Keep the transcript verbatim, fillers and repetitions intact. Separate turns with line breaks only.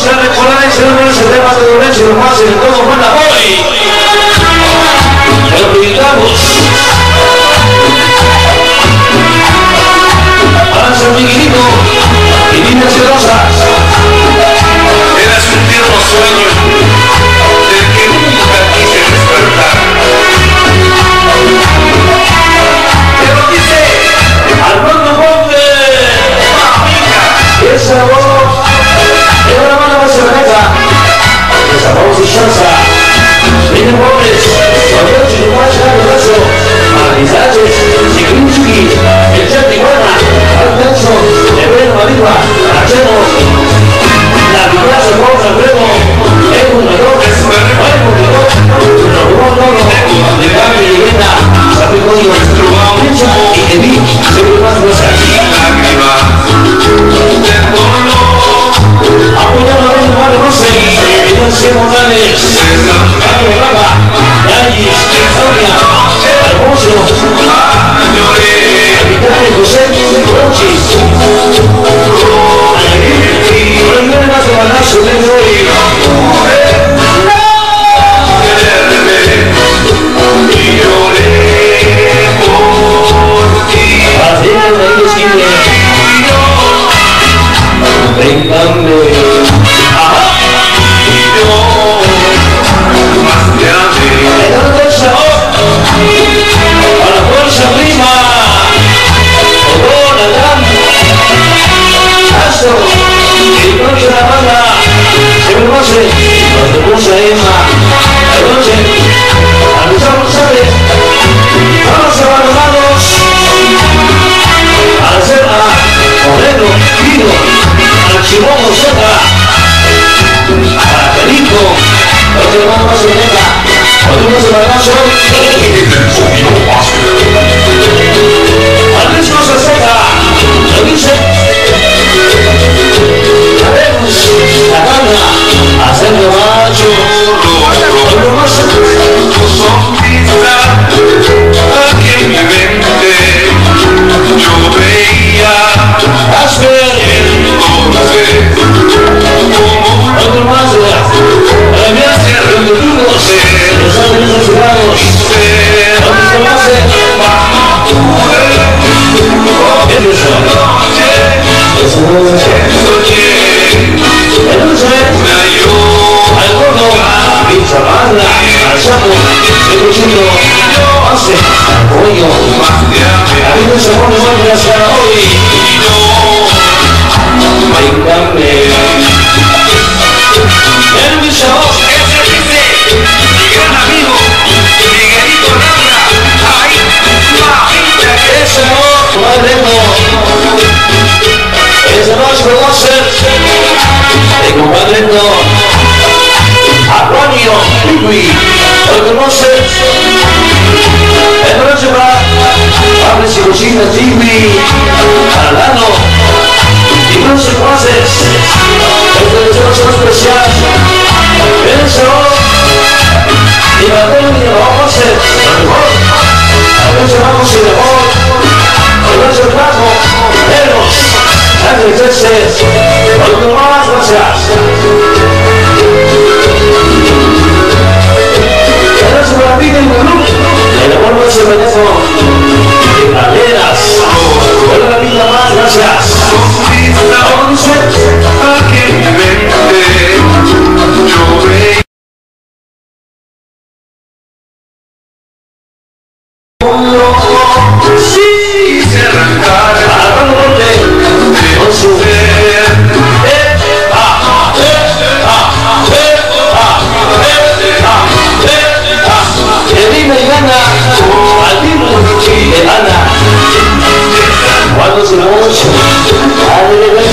Vamos a recordar ese número, ese tema de Lorenzo y lo más en todo buena hoy. Lo brindamos. Para San Miguelito y Niñas Rosas.
Eras un tierno sueño del que nunca quise despertar. Pero dice
Armando Ponte. Y esa voz de una mano más cerca. Esa voz y chanza. Vienen pobres. Todavía si no más el brazo. Marizaches. Chiquinchi. El Chantiguana. Alfonso. Ebreno Mariva. Rachemos. La vida se pone al freno. Es un mayor. Es un mayor. Nos robó todo. De cambio y venta. Sabe código. Pincha y te vi. Se ve más cosas.
lágrimas de dolor.
Apoyando a los Mario Rossi. Evidencia Morales. Mario Raga. Yayis. Sonia. Alfonso.
Lloré.
Capitán José. Rochis. Volver más de balazo de hoy.
Y lloré por ti.
Así es la esquina. Véngame. Ajá.
Y yo más te amé.
El arte del sabor. A la fuerza prima. Odón, Adán. Astro. Y noche la banda. Se me conoce. Nos puso Emma. La noche. A Luis González. Vamos a Barbados. A la Serra. Moreno. Guido. Al Chimón Zeta. Para Felico. Otro hermano más de neta. Otro más de balazo. Al Luis Zeta. Lo dice. Sabemos. La gana. Hacerlo macho. Otro más.
Tu sonrisa aquí en mi mente yo veía
Asper.
entonces como
Otro más. La mía. Los duros. Los ángeles cerrados.
ser
Otro más. ¿Qué es eso? Eso no es.
soñé
Entonces.
me halló
Al gordo, pincha barra, al sapo, el cochino, hace, pollo,
más te amé
la vida se pone mal hasta hoy,
y yo
véngame. El mi sabor,
ese dice mi gran amigo Miguelito Laura ahí mamita que
ese amor, cuadreno, ese no es conocer, tengo cuadreno, Antonio, Piqui, lo conoces, el noche va, hables y cocinas, Jimmy, Alano, y no se conoces, el deseo especial, el sabor, y la pena y la vamos a hacer, lo mejor, a veces vamos y de amor, el noche bajo, Eros, Ángeles Ese, lo que más gracias. La vida en club, el amor no se merece de praderas, con la vida más, gracias.
aquí en mi mente yo veía
Sí,
se arrancara
Armando Ponte, con su
ser
eh, ah, eh, ah, eh, ah, eh, ah, eh, ah, que vive y gana, al vivo y le gana. Cuando se lo ocho, a